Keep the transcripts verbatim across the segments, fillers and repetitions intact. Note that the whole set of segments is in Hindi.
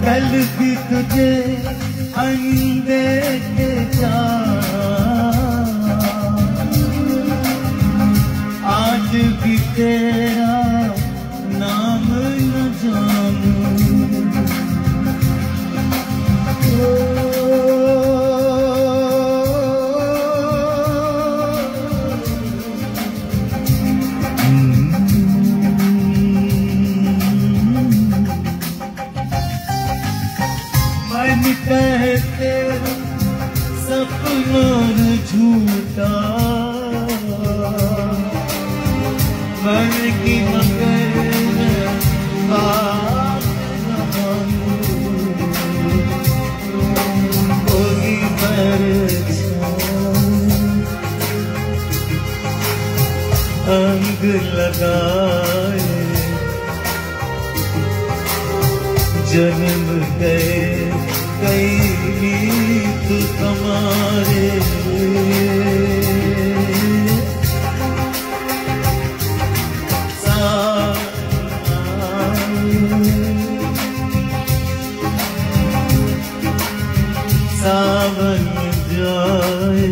कल भी तुझे अनदेखे जा, आज भी तेरा नाम न जानूं। मन कहते सपनों झूठा, मन की मगर बात न मानूं। कोई परछाई अंग लगाए, जन्म गए कई मीत हमारे। सावन जाए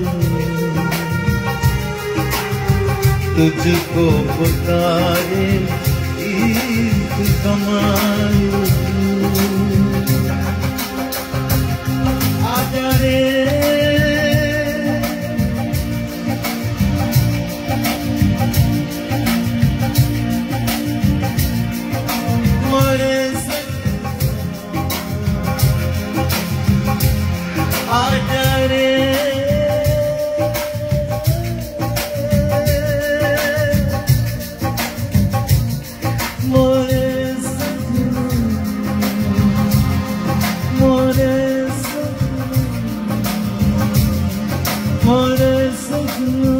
तुझको पुकारे ईद कमाए। आजा रे मोरे आजा रे मोरे सजना, मोरे सजना, मोरे सजना।